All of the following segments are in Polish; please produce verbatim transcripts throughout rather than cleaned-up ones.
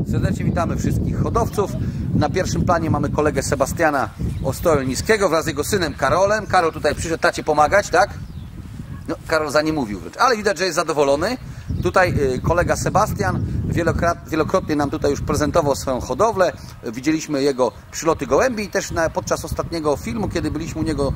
Serdecznie witamy wszystkich hodowców. Na pierwszym planie mamy kolegę Sebastiana Ostojniskiego wraz z jego synem Karolem. Karol tutaj przyszedł tacie pomagać, tak? No, Karol za nie mówił wręcz, ale widać, że jest zadowolony. Tutaj y, kolega Sebastian wielokrotnie, wielokrotnie nam tutaj już prezentował swoją hodowlę. Widzieliśmy jego przyloty gołębi i też na, podczas ostatniego filmu, kiedy byliśmy u niego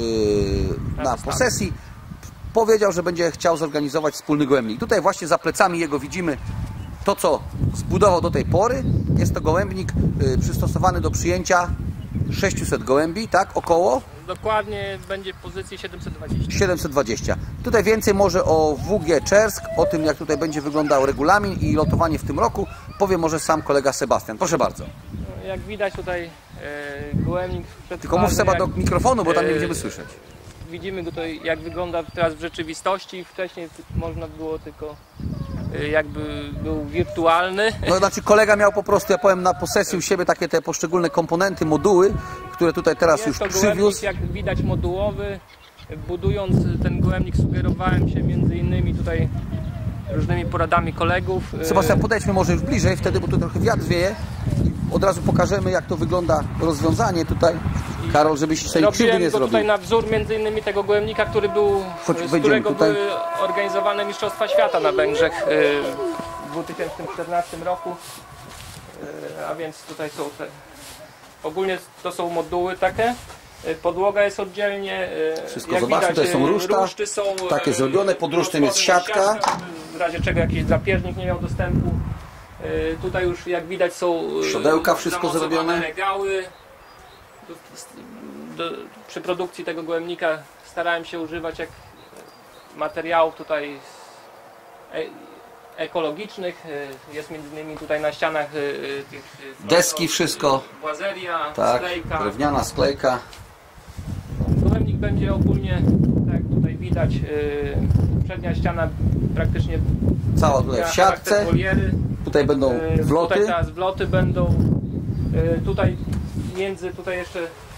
y, na posesji, powiedział, że będzie chciał zorganizować wspólny gołębnik. Tutaj właśnie za plecami jego widzimy to, co zbudował do tej pory. Jest to gołębnik y, przystosowany do przyjęcia sześciuset gołębi, tak? Około? Dokładnie będzie w pozycji siedemset dwadzieścia. siedemset dwadzieścia. Tutaj więcej może o W G Czersk, o tym, jak tutaj będzie wyglądał regulamin i lotowanie w tym roku, powie może sam kolega Sebastian. Proszę bardzo. Jak widać tutaj e, gołębnik Tylko mów Seba do mikrofonu, bo tam nie e, będziemy słyszeć. Widzimy go tutaj, jak wygląda teraz w rzeczywistości. Wcześniej można było tylko e, jakby był wirtualny. No znaczy kolega miał po prostu, ja powiem, na posesji u siebie takie te poszczególne komponenty, moduły, które tutaj teraz Jest już to przywiózł. gołębnik, jak widać, modułowy. Budując ten gołębnik sugerowałem się między innymi tutaj różnymi poradami kolegów. Sebastian, podejdźmy może już bliżej wtedy, bo tu trochę wiatr wieje. Od razu pokażemy, jak to wygląda rozwiązanie tutaj. Karol, żebyś sobie krzywdy nie go zrobił. tutaj na wzór między innymi tego gołębnika, który był, Chodź, z którego tutaj. były organizowane Mistrzostwa Świata na Węgrzech w dwa tysiące czternastym roku. A więc tutaj są te... Ogólnie to są moduły takie. Podłoga jest oddzielnie. Wszystko jak zobaczmy, widać, tutaj są ruszta, ruszty są takie zrobione, pod rusztem jest siatka. W razie czego jakiś drapieżnik nie miał dostępu. Tutaj już jak widać są siodełka, wszystko zrobione. Regały. Do, do, przy produkcji tego gołębnika starałem się używać jak materiałów tutaj e, ekologicznych. Jest między innymi tutaj na ścianach tych deski, wszystko. Błazeria, Tak, sklejka. drewniana sklejka. Gołębnik będzie ogólnie, tak jak tutaj widać, przednia ściana praktycznie Cała tutaj w siatce. woliery. Tutaj będą wloty. Tutaj teraz wloty będą. Tutaj między tutaj jeszcze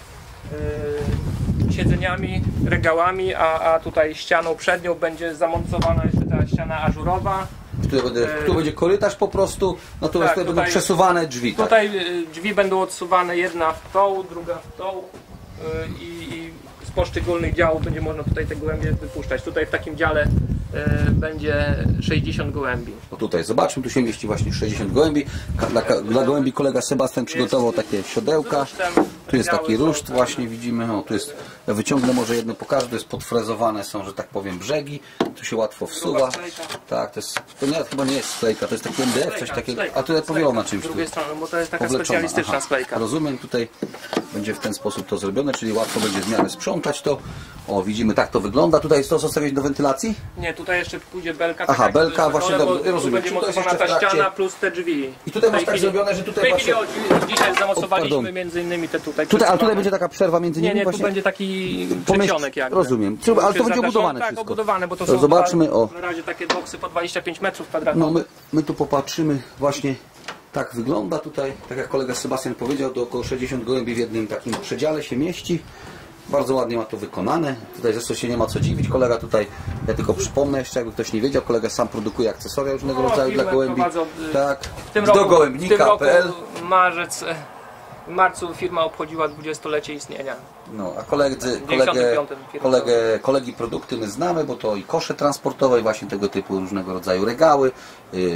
siedzeniami, regałami, a, a tutaj ścianą przednią będzie zamontowana jeszcze ta ściana ażurowa. Tu będzie, tu będzie korytarz po prostu, natomiast tak, tutaj, tutaj będą przesuwane drzwi. Tak? Tutaj drzwi będą odsuwane, jedna w tą, druga w tą i, i z poszczególnych działów będzie można tutaj te gołębie wypuszczać. Tutaj w takim dziale y, będzie sześćdziesiąt gołębi. O tutaj, zobaczmy, tu się mieści właśnie sześćdziesiąt gołębi. Dla, dla gołębi kolega Sebastian przygotował takie siodełka. Tu jest taki ruszt właśnie, widzimy. O, tu jest, ja wyciągnę może jedno, pokażę, to jest podfrezowane są, że tak powiem, brzegi. Tu się łatwo wsuwa. Tak, to jest, to nie, chyba nie jest sklejka, to jest taki M D F, coś takiego. A tutaj powielona czymś. Z drugiej strony, bo to jest taka powleczona. specjalistyczna Aha, sklejka. rozumiem, tutaj będzie w ten sposób to zrobione, czyli łatwo będzie w miarę sprzątać to. O, widzimy, tak to wygląda. Tutaj jest to zostawić do wentylacji? Nie, tutaj jeszcze pójdzie belka. Aha, tak belka, właśnie, dole, dobrze, rozumiem. Będzie To jest mocowana jeszcze w ta trakcie. ściana plus te drzwi. I tutaj masz tej tak chwili- zrobione, że W tutaj tej chwili właśnie... o- dzisiaj zamocowaliśmy pardon. między innymi te tutaj. Tutaj, ale tutaj przesuwane. będzie taka przerwa między nimi Nie, nie, tu właśnie? będzie taki Pomieść- przedsionek jakby. Rozumiem. Czyli- ale to Już będzie jest obudowane Tak, wszystko. obudowane, bo to To są zobaczmy, dwa- o. na razie takie boksy po dwadzieścia pięć metrów kwadratowych. No my, my tu popatrzymy, właśnie tak wygląda tutaj, tak jak kolega Sebastian powiedział, do około sześćdziesiąt gołębi w jednym takim przedziale się mieści. Bardzo ładnie ma to wykonane. Tutaj zresztą się nie ma co dziwić. Kolega tutaj, ja tylko przypomnę jeszcze, jakby ktoś nie wiedział, kolega sam produkuje akcesoria różnego No, rodzaju dla firmę gołębi. prowadzą, y, Tak, W tym do roku, w tym gołębnika roku kropka p l. marzec, e, w marcu firma obchodziła dwudziestolecie istnienia. No, a koledzy, kolegę, dziewięćdziesiątym piątym firma. kolegę, kolegi produkty my znamy, bo to i kosze transportowe, i właśnie tego typu różnego rodzaju regały. Yy,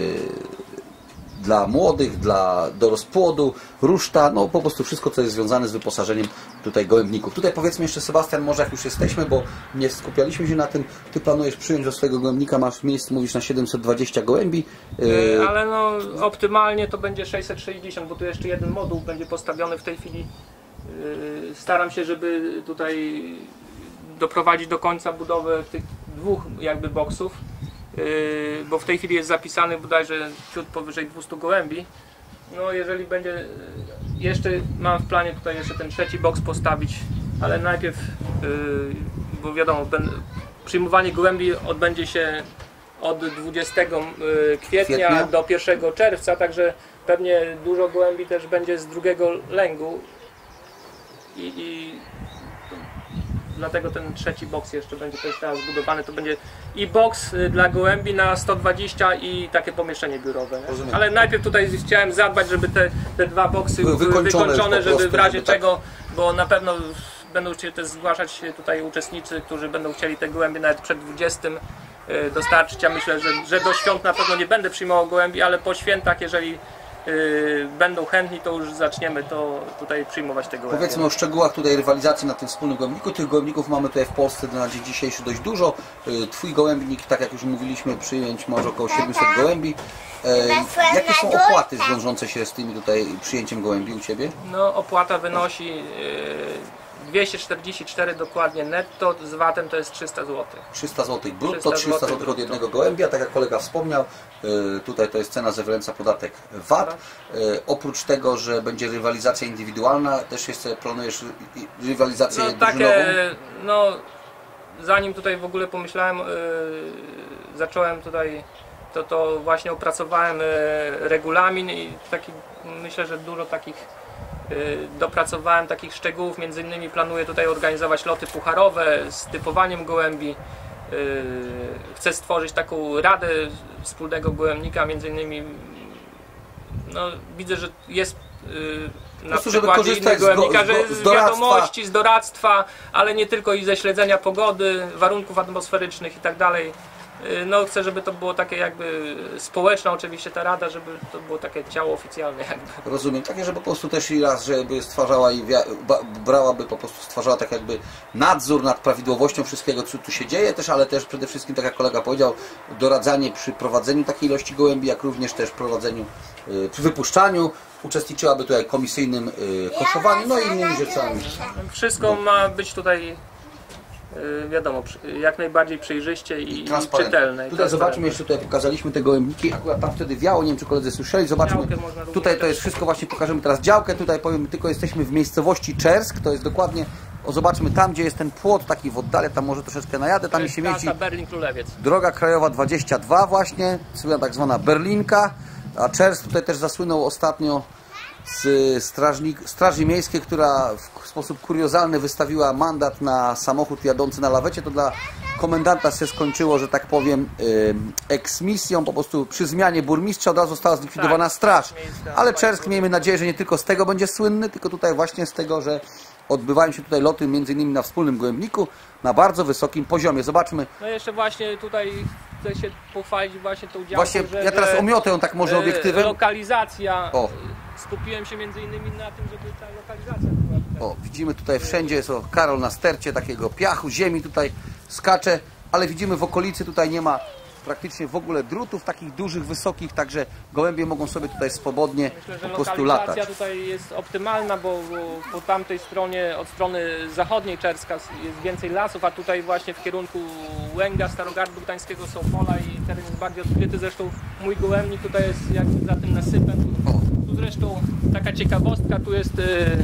dla młodych, dla, do rozpłodu, ruszta, no po prostu wszystko, co jest związane z wyposażeniem tutaj gołębników. Tutaj powiedzmy jeszcze, Sebastian, może jak już jesteśmy, bo nie skupialiśmy się na tym, Ty planujesz przyjąć do swojego gołębnika, masz miejsce, mówisz, na siedemset dwadzieścia gołębi. Yy, ale no optymalnie to będzie sześćset sześćdziesiąt, bo tu jeszcze jeden moduł będzie postawiony w tej chwili. Yy, staram się, żeby tutaj doprowadzić do końca budowę tych dwóch jakby boksów. Yy, bo w tej chwili jest zapisany bodajże ciut powyżej dwieście gołębi. No jeżeli będzie, jeszcze mam w planie tutaj jeszcze ten trzeci boks postawić, ale najpierw, yy, bo wiadomo, ben, przyjmowanie gołębi odbędzie się od dwudziestego kwietnia, Kwietnia? do pierwszego czerwca, także pewnie dużo gołębi też będzie z drugiego lęgu i, i dlatego ten trzeci boks jeszcze będzie też teraz zbudowany. To będzie i boks dla gołębi na sto dwadzieścia i takie pomieszczenie biurowe. Ale najpierw tutaj chciałem zadbać, żeby te, te dwa boksy były wykończone, wykończone żeby w razie czego, tak. Bo na pewno będą chcieli też zgłaszać tutaj uczestnicy, którzy będą chcieli te gołębie nawet przed dwudziestym dostarczyć. Ja myślę, że, że do świąt na pewno nie będę przyjmował gołębi, ale po świętach, jeżeli Yy, będą chętni, to już zaczniemy to tutaj przyjmować tego. Powiedzmy o szczegółach tutaj rywalizacji na tym wspólnym gołębniku. Tych gołębników mamy tutaj w Polsce na dzień dzisiejszy dość dużo. Yy, twój gołębnik, tak jak już mówiliśmy, przyjąć może około siedemset gołębi. Yy, jakie są opłaty zwiążące się z tym tutaj przyjęciem gołębi u Ciebie? No, opłata wynosi yy, dwieście czterdzieści cztery dokładnie netto, z vatem to jest trzysta złotych. trzysta złotych brutto, trzysta złotych od jednego gołębia, tak jak kolega wspomniał, yy, tutaj to jest cena zawierająca podatek vat. Yy, oprócz tego, że będzie rywalizacja indywidualna, też jeszcze planujesz rywalizację no, drużynową? Takie, no, zanim tutaj w ogóle pomyślałem, yy, zacząłem tutaj, to, to właśnie opracowałem yy, regulamin i taki, myślę, że dużo takich dopracowałem takich szczegółów, między innymi planuję tutaj organizować loty pucharowe z typowaniem gołębi. Chcę stworzyć taką radę wspólnego gołębnika, między innymi no, widzę, że jest na prostu, przykładzie innego gołębnika, że z, z wiadomości, z doradztwa, ale nie tylko i ze śledzenia pogody, warunków atmosferycznych i tak dalej. No chcę, żeby to było takie jakby społeczne oczywiście ta rada, żeby to było takie ciało oficjalne jakby. Rozumiem, takie, że po prostu też i raz, żeby stwarzała i brałaby po prostu, stwarzała tak jakby nadzór nad prawidłowością wszystkiego, co tu się dzieje też, ale też przede wszystkim, tak jak kolega powiedział, doradzanie przy prowadzeniu takiej ilości gołębi, jak również też prowadzeniu, przy wypuszczaniu, uczestniczyłaby tutaj komisyjnym koszowaniu, no i innymi rzeczami. Wszystko ma być tutaj wiadomo, jak najbardziej przejrzyście i, i czytelne. Tutaj zobaczmy, jeszcze tutaj pokazaliśmy te gołębniki, akurat tam wtedy wiało, nie wiem czy koledzy słyszeli, zobaczmy, tutaj to jest wszystko, właśnie pokażemy teraz działkę, tutaj powiem, tylko jesteśmy w miejscowości Czersk, to jest dokładnie, o zobaczmy tam, gdzie jest ten płot, taki w oddale, tam może troszeczkę najadę, tam się mieści Berlin-Królewiec. Droga krajowa dwadzieścia dwa właśnie, tak zwana Berlinka, a Czersk tutaj też zasłynął ostatnio z strażnik, Straży Miejskiej, która w sposób kuriozalny wystawiła mandat na samochód jadący na lawecie. To dla komendanta się skończyło, że tak powiem, eksmisją, po prostu przy zmianie burmistrza od razu została zlikwidowana tak, straż. Ale Czersk, miejmy nadzieję, że nie tylko z tego będzie słynny, tylko tutaj właśnie z tego, że odbywają się tutaj loty między innymi na wspólnym gołębniku na bardzo wysokim poziomie. Zobaczmy. No jeszcze właśnie tutaj chcę się pochwalić właśnie tą działką, właśnie że, ja teraz że, omiotę ją tak może obiektywem. Lokalizacja. O. Skupiłem się między innymi na tym, żeby ta lokalizacja była tutaj. O, widzimy tutaj wszędzie jest o Karol na stercie takiego piachu, ziemi tutaj skacze, ale widzimy w okolicy tutaj nie ma praktycznie w ogóle drutów takich dużych, wysokich, także gołębie mogą sobie tutaj swobodnie Myślę, po prostu latać. Lokalizacja tutaj jest optymalna, bo, bo po tamtej stronie, od strony zachodniej Czerska jest więcej lasów, a tutaj właśnie w kierunku Łęga, Starogardu Gdańskiego są pola i teren jest bardziej odkryty. Zresztą mój gołębnik tutaj jest jakby za tym nasypem. Tu zresztą taka ciekawostka, tu jest y,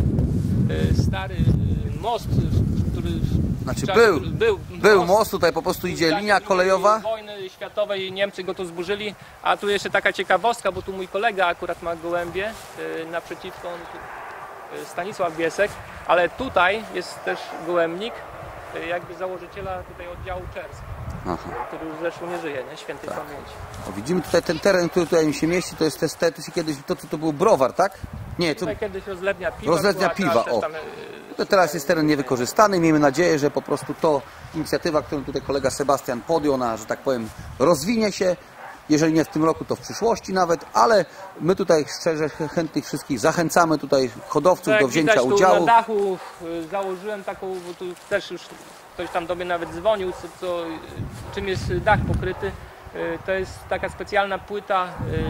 y, stary y, most, który Znaczy czas, był, był, był most, most, tutaj po prostu idzie linia kolejowa. Wojny światowej Niemcy go tu zburzyli, a tu jeszcze taka ciekawostka, bo tu mój kolega akurat ma gołębie, y, naprzeciwko on tu, y, Stanisław Biesek, ale tutaj jest też gołębnik y, jakby założyciela tutaj oddziału Czersk. Aha. Który już zresztą nie żyje, nie? Świętej tak. pamięci. O, widzimy tutaj ten teren, który tutaj mi się mieści, to jest te, te, to się kiedyś, to, to, to był browar, tak? Nie, to tutaj kiedyś rozlewnia piwa. Rozlewnia była, piwa, o. Tam, to teraz jest teren niewykorzystany, miejmy nadzieję, że po prostu to inicjatywa, którą tutaj kolega Sebastian podjął, na, że tak powiem, rozwinie się, jeżeli nie w tym roku, to w przyszłości nawet, ale my tutaj szczerze chętnych wszystkich zachęcamy tutaj hodowców tak, do wzięcia widać, udziału. Tu na dachu założyłem taką, bo tu też już ktoś tam do mnie nawet dzwonił, co, co, czym jest dach pokryty. To jest taka specjalna płyta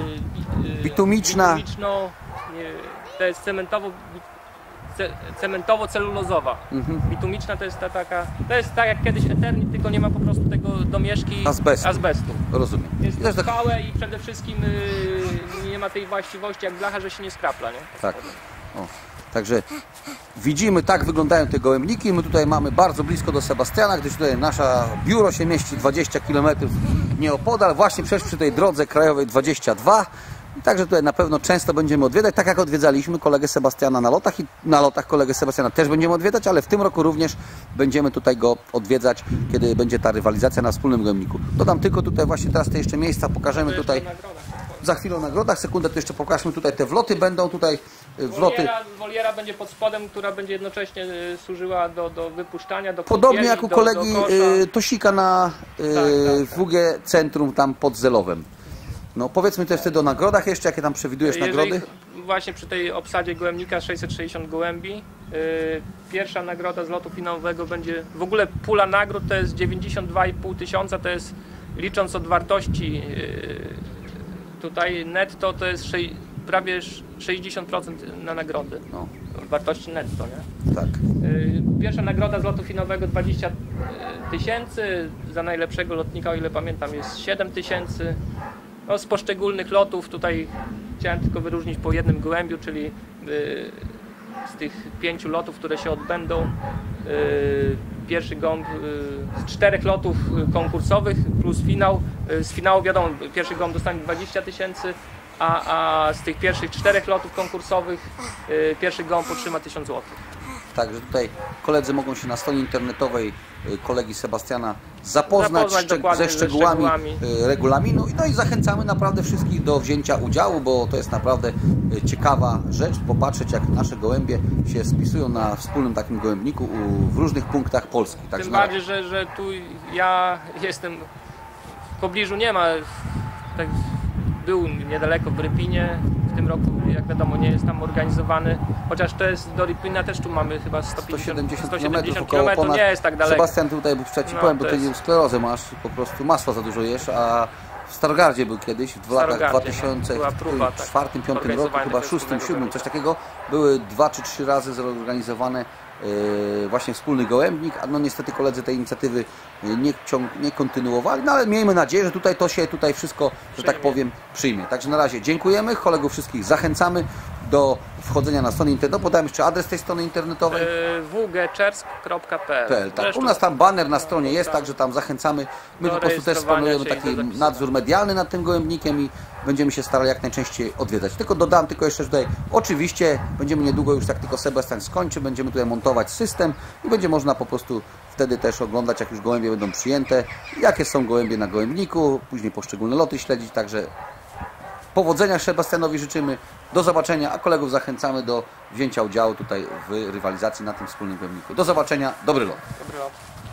bitumiczna. bitumiczno, to jest cementowo, cementowo-celulozowa. Mhm. Bitumiczna to jest ta taka, to jest tak jak kiedyś Eternit, tylko nie ma po prostu tego domieszki azbestu. azbestu. Rozumiem. Jest trwałe i przede wszystkim yy, nie ma tej właściwości jak blacha, że się nie skrapla, nie? Tak. O. Także widzimy, tak wyglądają te gołębniki. My tutaj mamy bardzo blisko do Sebastiana, gdyż tutaj nasze biuro się mieści dwadzieścia kilometrów nieopodal, właśnie przecież przy tej drodze krajowej dwadzieścia dwa. I także tutaj na pewno często będziemy odwiedzać, tak jak odwiedzaliśmy kolegę Sebastiana na lotach i na lotach kolegę Sebastiana też będziemy odwiedzać, ale w tym roku również będziemy tutaj go odwiedzać, kiedy będzie ta rywalizacja na wspólnym gołębniku. Dodam tylko tutaj właśnie teraz te jeszcze miejsca, pokażemy tutaj za chwilę o nagrodach, sekundę to jeszcze pokażmy tutaj te wloty, będą tutaj wloty. Woliera, woliera będzie pod spodem, która będzie jednocześnie y, służyła do, do wypuszczania, do Podobnie kąpieli, jak u do, kolegi do y, Tosika na y, Tak, tak, tak. W G Centrum tam pod Zelowem. No powiedzmy też wtedy o nagrodach jeszcze, jakie tam przewidujesz Jeżeli nagrody? Właśnie przy tej obsadzie gołębnika sześćset sześćdziesiąt gołębi, y, pierwsza nagroda z lotu finałowego będzie, w ogóle pula nagród to jest dziewięćdziesiąt dwa i pół tysiąca, to jest licząc od wartości y, tutaj netto to jest sze- prawie sześćdziesiąt procent na nagrody, No, wartości netto, nie? tak. Y, Pierwsza nagroda z lotu finałowego dwadzieścia tysięcy, za najlepszego lotnika, o ile pamiętam, jest siedem tysięcy. No, z poszczególnych lotów tutaj chciałem tylko wyróżnić po jednym gołębiu, czyli y, z tych pięciu lotów, które się odbędą, y, pierwszy gąb y, z czterech lotów konkursowych plus finał. Y, z finału wiadomo, pierwszy gąb dostanie dwadzieścia tysięcy, a, a z tych pierwszych czterech lotów konkursowych y, pierwszy gąb otrzyma tysiąc złotych. Także tutaj koledzy mogą się na stronie internetowej y, kolegi Sebastiana zapoznać, Zapoznać szczeg dokładnie ze ze szczegółami szczegółami. y, regulaminu. No i zachęcamy naprawdę wszystkich do wzięcia udziału, bo to jest naprawdę y, ciekawa rzecz, popatrzeć jak nasze gołębie się spisują na wspólnym takim gołębniku u, w różnych punktach Polski. Także Tym na- bardziej, że, że tu ja jestem, w pobliżu nie ma, tak, był niedaleko w Rypinie, w tym roku jak wiadomo nie jest tam organizowany, chociaż to jest do Rypina też tu mamy chyba sto sto pięćdziesiąt siedemdziesiąt sto kilometrów, siedemdziesiąt około kilometrów, ponad. nie jest tak daleko. Sebastian, tutaj ja ci No, powiem, bo to ty jest- sklerozę masz, po prostu masła za dużo jesz, a w Starogardzie był kiedyś, w latach Starogardzie, dwa tysiące była próba, tak, czwartym, piątym roku, organizowania chyba tego szóstym, wspólnego siódmym, coś gołębnika. takiego, były dwa czy trzy razy zorganizowane yy, właśnie wspólny gołębnik, a no niestety koledzy tej inicjatywy yy, nie, ciąg, nie kontynuowali, no ale miejmy nadzieję, że tutaj to się tutaj wszystko, że tak Przyjmie. powiem, przyjmie. Także na razie dziękujemy, kolegów wszystkich zachęcamy do wchodzenia na stronę internetową. Podałem jeszcze adres tej strony internetowej. Y, w g czersk kropka p l. P L, tak. Zresztą U nas tam baner na stronie jest, tak. także tam zachęcamy. My Do po prostu też rejestrowania splanujemy się i taki do zapisywania. nadzór medialny nad tym gołębnikiem i będziemy się starali jak najczęściej odwiedzać. Tylko dodam tylko jeszcze tutaj, oczywiście będziemy niedługo już, jak tylko Sebastian skończy, będziemy tutaj montować system i będzie można po prostu wtedy też oglądać, jak już gołębie będą przyjęte, jakie są gołębie na gołębniku, później poszczególne loty śledzić, także powodzenia Sebastianowi życzymy, do zobaczenia, a kolegów zachęcamy do wzięcia udziału tutaj w rywalizacji na tym wspólnym gołębniku. Do zobaczenia, dobry lot. Dobry lot.